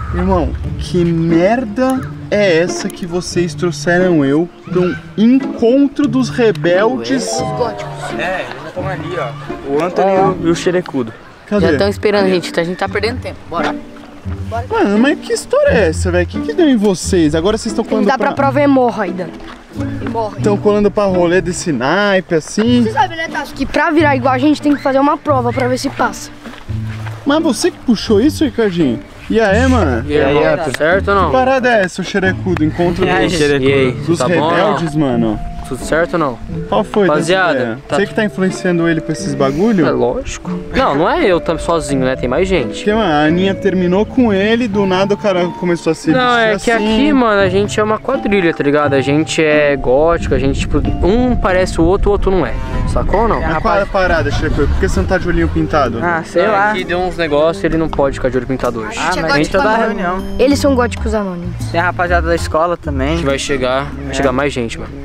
Irmão, que merda é essa que vocês trouxeram eu pra um encontro dos rebeldes? Os góticos. É, eles já estão ali, ó. O Antônio e o Xerecudo. Cadê? Já estão esperando a gente tá perdendo tempo. Bora. Mano, mas que história é essa, velho? O que deu em vocês? Agora vocês estão Tem que colando dar pra prova hemorroida. Estão colando pra rolê desse naipe, assim? Você sabe, né, Tasso, que pra virar igual a gente tem que fazer uma prova pra ver se passa. Mas você que puxou isso, Ricardinho? E aí, mano? E aí, Antônio? Certo ou não? Que parada é essa, o Xerecudo? Encontro E aí, dos, Xerecudo? dos Tá bom, rebeldes, mano? Tudo certo ou não? Qual foi? Rapaziada, dessa ideia? tá- Você que tá influenciando ele pra esses bagulho? É lógico. Não é eu sozinho, né? Tem mais gente. Porque, mano, a Aninha terminou com ele, do nada o cara começou a se Não, é vestir que assim. aqui, mano, a gente é uma quadrilha, tá ligado? A gente é gótico, a gente, tipo, um parece o outro não é. Sacou ou não? Mas qual é a parada, Xerecudo? Por que você não tá de olhinho pintado? Ah, sei lá. Aqui deu uns negócios, ele não pode ficar de olho pintado hoje. gente é mas a gente gótico tá da anônimo. reunião. Eles são góticos anônimos. Tem a rapaziada da escola também. Que vai chegar mais gente, mano.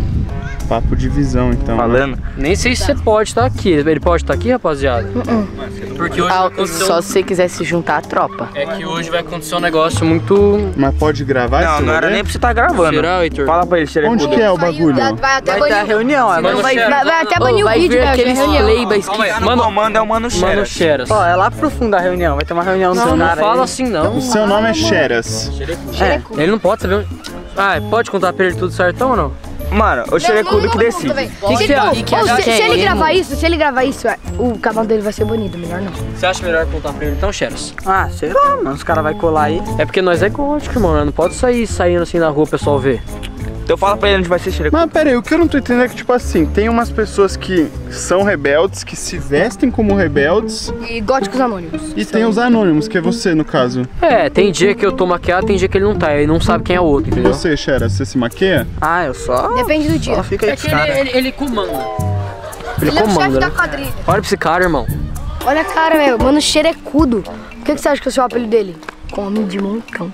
Papo de visão, então. Falando. Nem sei se você pode estar aqui. Ele pode estar aqui, rapaziada? Porque hoje vai acontecer Só se você quiser se juntar à tropa. É que hoje vai acontecer um negócio muito... Mas pode gravar Não, esse não era rolê? nem pra você estar gravando. Será, Heitor? Fala pra ele, Xerecudo. Onde que é o bagulho? Vai até Vai ter a banir. reunião agora. Mano, Vai até Ô, banir o vai vídeo, ver velho. aqueles reunião. playbacks Calma aí, que... mano, o comando é o Mano Mano Xeras. Xeras. Ó, é lá pro fundo da reunião. Vai ter uma reunião do Não, seu não cara fala aí. assim, não. O seu nome é Xeras. É. Ele não pode saber onde... Ah, pode contar pra ele tudo certão ou não? Mano, o Xerecudo que decide. O que você acha? Se ele gravar isso, o canal dele vai ser banido, melhor não. Você acha melhor contar pra ele então, Xeras? Ah, sei lá, mano. Os caras vão colar aí. É porque nós é gótico, mano. Não pode sair saindo assim na rua o pessoal ver. Então fala pra ele onde vai ser Xerecudo. Mas pera aí, o que eu não tô entendendo é que, tipo assim, tem umas pessoas que são rebeldes, que se vestem como rebeldes, E góticos anônimos. e tem os anônimos, que é você, no caso. É, tem dia que eu tô maquiado, tem dia que ele não tá. Ele não sabe quem é o outro, E entendeu? você, Xeras, você se maquia? Ah, eu só... Depende do dia. Só fica aí É com que os caras. ele comanda. Ele Ele é o chefe comanda, da né? quadrilha. Olha pra esse cara, irmão. Olha a cara, velho. Mano, Xerecudo. O que você acha que é o seu apelido dele? Come de moncão.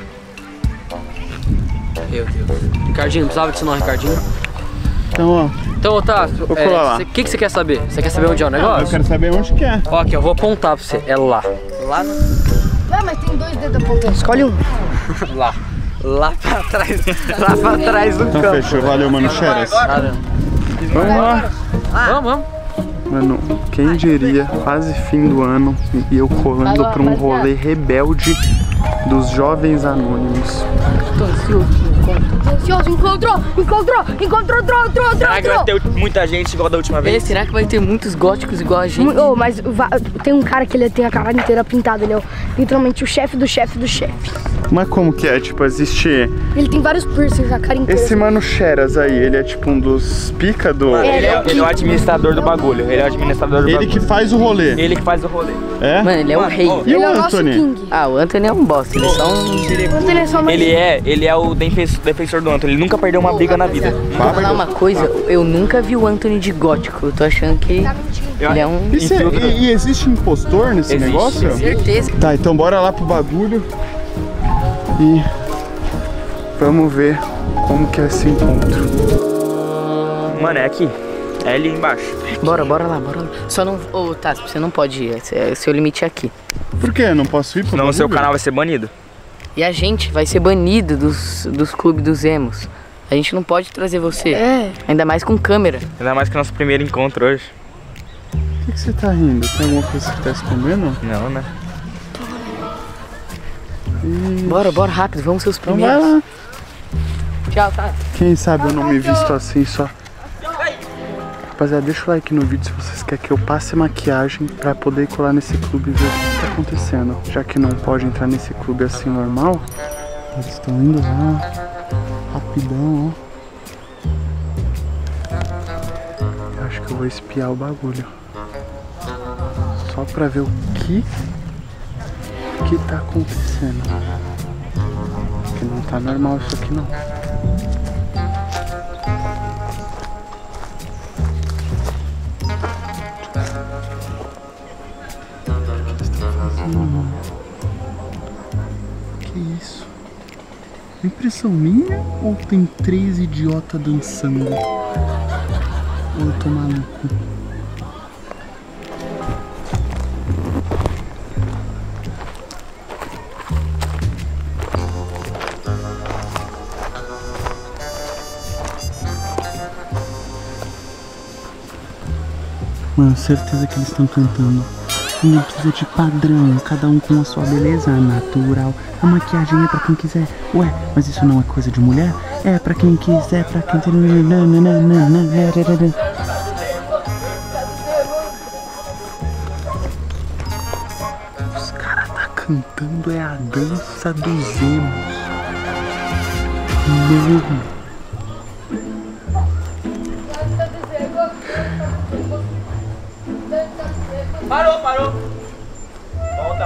Meu Deus. Ricardinho, não precisava disso não, Ricardinho. Então, ó, Então, Otávio, Vou colar lá. o que você quer saber? Você quer saber onde é o eu negócio? quero saber onde que é. Ó, aqui, eu vou apontar pra você. É lá. Lá no... Ué, mas tem 2 dedos apontando. Escolhe um. Lá. Lá pra trás. Lá pra trás do Então campo. fechou, valeu, mano, Xeras. Nada. Vamos lá. Vamos. Mano, quem diria, quase fim do ano, e eu colando pra um rolê rebelde dos jovens anônimos. Tô ansioso. Encontrou. Será que vai ter muita gente igual da última vez? Será que vai ter muitos góticos igual a gente? Oh, mas tem um cara que ele tem a cara inteira pintada. Ele é literalmente o chefe do chefe do chefe. Mas como que é? Tipo, existe... Ele tem vários piercings na cara inteira. Esse mano Xeras aí, ele é tipo um dos pica do... Ele é o administrador do bagulho. Ele é o administrador do Ele bagulho. que faz o rolê, Ele que faz o rolê. é? Mano, ele é o rei. E Ele o é o nosso Anthony? king. Ah, o Anthony é um bosta. Ele é só um... Ele é só mais... Ele é o defensor do Antônio. Ele nunca perdeu uma briga na vida. Vou falar uma coisa, eu nunca vi o Anthony de gótico. Eu tô achando que ele é um... E existe impostor nesse Existe. negócio? Certeza. Tá, então bora lá pro bagulho e vamos ver como que é esse encontro. Mano, é aqui. É ali embaixo. Bora lá. Só não... Ô, Tassi, você não pode ir. Seu limite é aqui. Por quê? Não posso ir pro Senão o bagulho? seu canal vai ser banido. E a gente vai ser banido dos clubes dos emos. A gente não pode trazer você. É. Ainda mais com câmera. Ainda mais que nosso primeiro encontro hoje. Por que você tá rindo? Tem alguma coisa que tá escondendo? Não, né? Bora, rápido. Vamos ser os Então vai primeiros. lá. Tchau, Tassi. Quem sabe eu não me visto assim só. Rapaziada, deixa o like no vídeo se vocês querem que eu passe maquiagem pra poder colar nesse clube e ver o que tá acontecendo. Já que não pode entrar nesse clube assim normal, eles estão indo lá, rapidão, ó. Eu acho que eu vou espiar o bagulho. Só pra ver o que tá acontecendo. Porque não tá normal isso aqui não. Que isso? Impressão minha ou tem 3 idiotas dançando? Ou eu tô maluco? Mano, certeza que eles estão cantando. Não precisa de padrão, cada um com a sua beleza natural. A maquiagem é pra quem quiser. Ué, mas isso não é coisa de mulher? É pra quem quiser, pra quem... Os caras tá cantando, é a dança dos emos. Mano. Parou. Volta.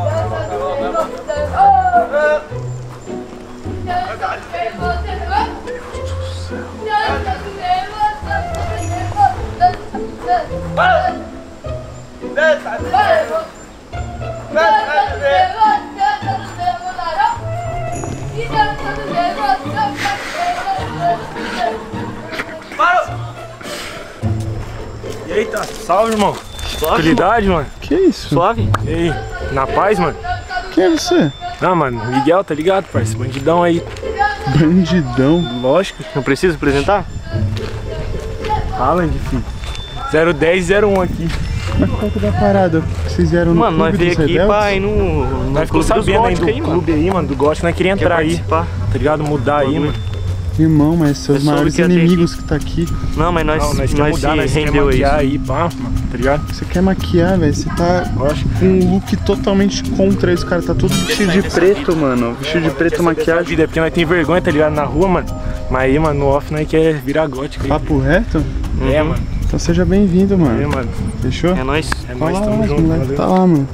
Eita, salve, irmão. Tranquilidade, mano. Que isso? Suave? E aí, na paz, mano? Quem é você? Ah, mano, Miguel, tá ligado, parceiro? Bandidão aí. Bandidão? Lógico. Não precisa apresentar? Alan, filho. 01001 aqui. Mas qual que é a parada? Vocês vieram no Mano, nós clube veio dos aqui rebeldes? pra ir no Nós ficou sabendo aí do clube aí, mano, do Gótico, nós queria entrar aí. participar. Tá ligado? Mudar aí, mano. Irmão, mas seus Eu soube maiores que ia ter inimigos que tá aqui. Não, mas nós Nós quer mudar, nós se quer rendeu aí. maquiar aí, pá, mano, tá ligado? Você quer maquiar, velho? Você tá com um look totalmente contra isso, cara. Tá todo vestido de preto, mano. Vestido de preto, maquiagem. Vida é porque nós tem vergonha, tá ligado? Na rua, mano. Mas aí, mano, no off nós quer virar gótico aí. Papo reto? É, mano. Então seja bem-vindo, mano. É, mano. Fechou? É nóis. É Tá nóis, lá, tamo os junto, moleque valeu. tá lá, mano.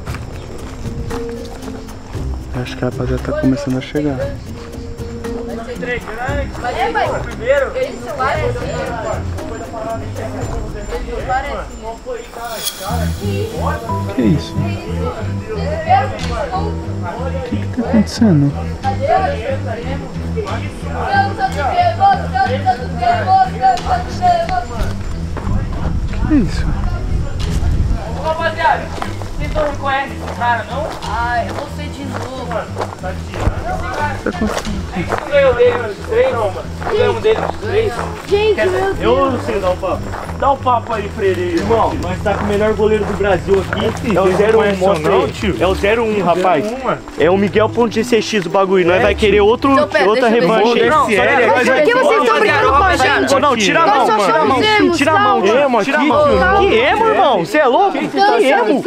Acho que a rapaziada tá começando a chegar. Que isso? O que tá acontecendo? Que isso? Rapaziada, vocês não reconhecem esse cara, não? Ai, é você de novo. O que tá acontecendo? Não ganhou dele nos três, não, mano. Não ganhamos dele nos três. Gente, meu Deus. Eu não sei dar um papo. Dá um papo aí, Freire. Irmão, nós tá com o melhor goleiro do Brasil aqui. É o 01, mostra não, aí. tio. É o 01, rapaz. 01, mano. É o Miguel.gcx o bagulho. Nós vai querer outra Então, pera, revanche aí. Não, sério, Mas por que vocês estão brigando com a gente? Ô, não, tira a Nós mão, só mano. somos emos, Tira a mão, calma. Emo tira a aqui, mão. tio. Que emo, irmão? Você é louco? Que emo?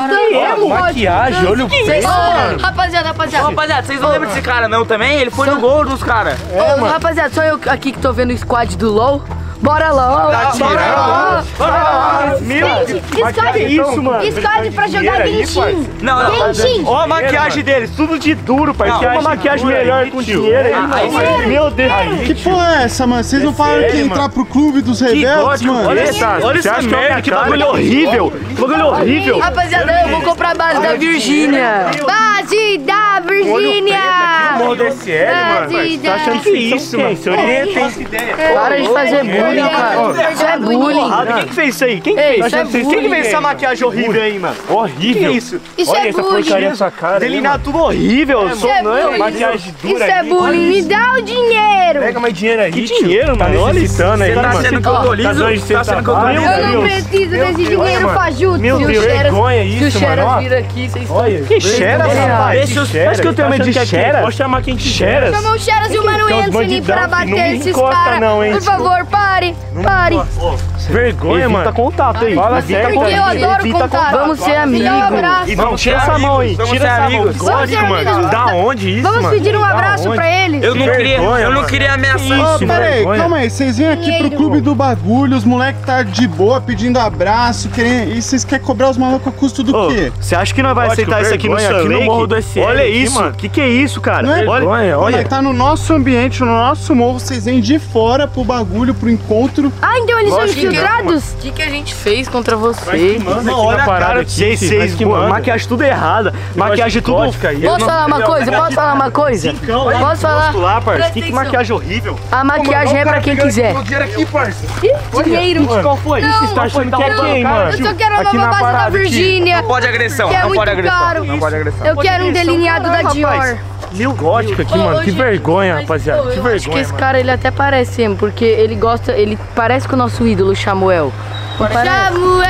Maquiagem, olha o preço, mano. Rapaziada, Rapaziada, vocês não lembram desse cara, não, também? Ele foi no gol dos caras. Ô, rapaziada, só eu aqui que tô vendo o squad do LoL. Bora lá, bora lá. gente, escolhe isso, mano? Escolhe pra jogar Genshin. Não, Genshin. Ó a maquiagem deles, tudo de duro, parceiro. Tem uma maquiagem melhor com dinheiro aí. Meu Deus. Que porra é essa, mano? Vocês não falaram que ia entrar pro clube dos rebeldes, mano? Olha essa merda, que bagulho horrível. Que bagulho horrível. Rapaziada, eu vou comprar a base da Virgínia. Base da Virgínia. Morro DSL, mano. Base Tá da... achando que isso, mano? Se orienta, hein? Para de fazer bullying, cara. Isso é bullying. Quem que fez isso aí? Quem que Ei, fez? isso é Quem que bullying, fez essa maquiagem horrível aí, mano? Horrível. Que isso? Isso Olha é essa bullying. porcaria nessa cara. Delineado tudo horrível. Isso é bullying. Maquiagem dura Isso é aí. bullying. Me dá o dinheiro. Pega mais dinheiro aí, Que tio. dinheiro, Tá mano? Olha isso. necessitando aí, Você tá mano. sendo que eu tô liso? Tá achando que você Tá sendo que eu tô tá- liso? Meu Eu não Deus. preciso desse dinheiro mano. fajuto. Meu Deus, vergonha Se o isso, Xeras mano. Ó. vir aqui, vocês estão... Olha, Que cheira, rapaz? Deixa os Acho que eu tenho medo de cheira. Pode chamar quem quiser. Cheras? Chama o Xeras e o Mano que é os Anthony bandidão, pra filho. Não bater me esses encosta caras. não, hein? Por favor, pare. Pare. Vergonha, Evita mano. contato aí. Fala Evita sério, Porque eu contato. adoro Evita contato. Vamos ser Me dá um amigos. abraço. Não, tira essa mão aí. Vamos Tira ser essa mão. amigos. Vamos ser mano. amigos. Da onde isso, Vamos mano? pedir um Da abraço onde? pra eles. Eu não vergonha, queria ameaçar. Isso, Peraí, vergonha. calma aí. Vocês vêm aqui pro clube do bagulho, os moleques tá de boa pedindo abraço, querendo... e vocês querem cobrar os malucos a custo do quê? Você acha que nós vai Lógico, aceitar isso aqui no vergonha, Sun aqui no Lake? Morro do SL Olha aqui, isso. mano. Que é isso, cara? Não é Olha. Vergonha, Olha, olha. tá no nosso ambiente, no nosso morro, vocês vêm de fora pro bagulho, pro encontro. Ah, então eles são Lógico que não, infiltrados? O que a gente fez contra Nós que vocês? manda Não, aqui olha na a parada cara aqui, de vocês, filho. Nós que manda. maquiagem tudo errada, maquiagem tudo... Gótica aí. Posso falar uma coisa? Posso falar uma coisa? Posso falar? lá, parça. Que atenção. maquiagem horrível. A maquiagem é pra quem quiser. Dinheiro aqui, parça. Dinheiro. Qual foi? Não. Você tá achando que é quem, mano? Eu só quero a Aqui nova na base da parada aqui. Virgínia. Não pode agressão, Que é não muito pode agressão. caro. Não pode agressão. Eu quero um delineado da Dior. Mil Gótica aqui, mano. Que vergonha, rapaziada. Que Eu acho que vergonha, esse mano. cara, ele até parece emo, porque ele gosta, ele parece com o nosso ídolo, Samuel. Não parece? Samuel!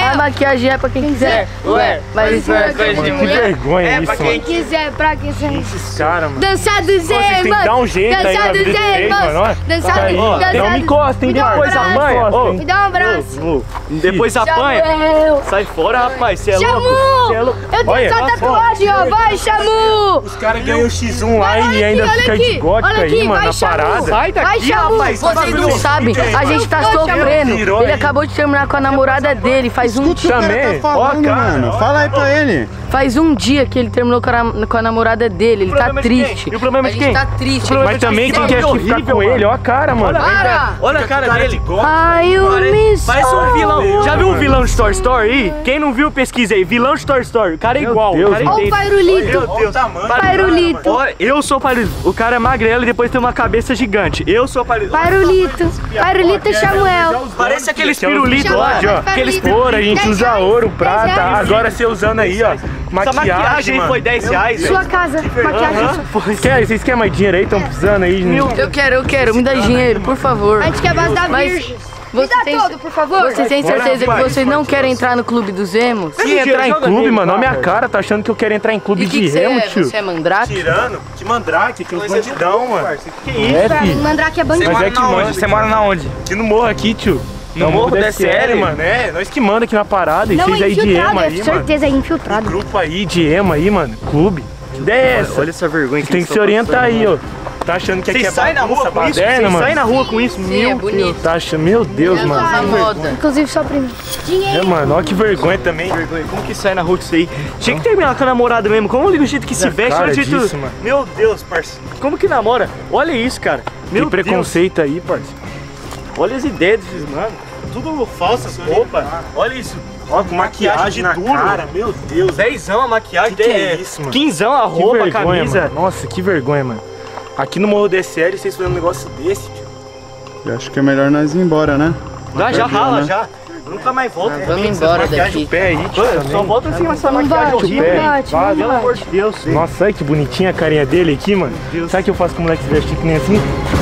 A maquiagem é pra quem quiser. Ué, Mas isso é coisa de Que mulher. vergonha isso, Quem mano. quiser, pra quem quiser. Esses caras, mano. Dançar dos Vocês têm que dar um jeito aí na vida de vocês, mano. Ó, Dançar tá aí. Não me encostem Me dá um depois, abraço. amanhã. Me dá um abraço. Depois apanha. Samuel. Sai fora, rapaz. Você é louco. Chamu! Você é louco. Eu tenho Olha, só tatuagem, ó. Vai, Chamu! Os caras ganham X1 lá Olha e ainda aqui, fica olha de aqui. gótica Olha aí, aqui, mano, vai, na Chamu. parada. Sai Vai, daqui, Chamu. rapaz. Vocês não sabem, a gente tá sofrendo. Ele acabou de terminar com a namorada dele, faz um dia. Também? Falando, mano. Fala aí pra ele. Faz um dia que ele terminou com a namorada dele, ele tá problema de quem? triste. E o problema A de gente quem? tá triste. Mas também quem quer ficar com ele, ó a cara, mano. Para! Olha a cara dele. Ai, eu me Parece um vilão. Já viu um vilão de Toy Story aí? Quem não viu, pesquisa aí. Vilão de Toy Story. O cara é igual. Deus, o cara é mano. Ó o idêntico. Pairulito. Meu Deus. Pairulito. Ó, eu sou o Pairulito. O cara é magrelo e depois tem uma cabeça gigante. Eu sou o Pairulito. Pairulito. Pairulito e Samuel. Parece aqueles pirulitos lá. Ó, Aqueles ouro, a gente usa ouro, prata. 10 reais. Agora você usando aí, ó. Essa Maquiagem, maquiagem aí mano. foi 10 reais, velho. Sua casa. Maquiagem. Vocês querem mais dinheiro aí? Estão precisando aí? Eu quero, me dá dinheiro, por favor. A gente quer base da Mas Virgem. Me você dá tem- todo, por favor. Vocês têm certeza que vocês não querem entrar no clube dos emos? Se entrar em clube, mano, olha minha cara, tá achando que eu quero entrar em clube E de você remo, é? tio? Você é mandrake? Tirando? Que mandrake, que os bandidão, mano. Que isso? É, filho. Mandrake é bandido. Mas é que manda. Você mora na onde? Aqui no morro aqui, tio. No morro da SL, mano. É, nós que manda aqui na parada. E Não, vocês aí de infiltrado, emo é aí, mano. certeza, é infiltrado. Grupo aí de emo aí, mano. Clube. Que ideia é essa? Olha essa vergonha. Tem que se orientar aí, ó. Tá achando que aqui é Vocês saem na rua bagunça, com isso? baderna, Vocês mano? saem na rua com isso? Sim, é bonito. Tá achando... Meu Deus, Eu mano. tô na moda. Inclusive sua prima. É, mano, olha que vergonha também. Vergonha. Como que sai na rua com isso aí? Tinha que terminar com a namorada mesmo. Como o jeito que se veste, cara olha o jeito... disso, mano. Meu Deus, parceiro. Como que namora? Olha isso, cara. Meu Que preconceito aí, parceiro. Deus. Olha as ideias desses, mano. Tudo falsa essa roupa. Olha isso. Ó, com maquiagem na duro. cara, Meu Deus. 10zão a maquiagem. Que é isso, mano? 15zão a Que roupa, a vergonha, camisa. mano. Nossa, que vergonha, mano. Aqui no Morro DSL, vocês fazendo um negócio desse, tio. Eu acho que é melhor nós ir embora, né? Já rala, né? já. Nunca mais volta. Vamos embora daqui. O pé aí, tio, Só também. volta assim essa Não maquiagem bate, horrível. pé. não bate, Vai, não Pelo amor bate. de Deus. Nossa, olha que bonitinha a carinha dele aqui, mano. Sabe o que eu faço com o moleque se vestir que nem assim?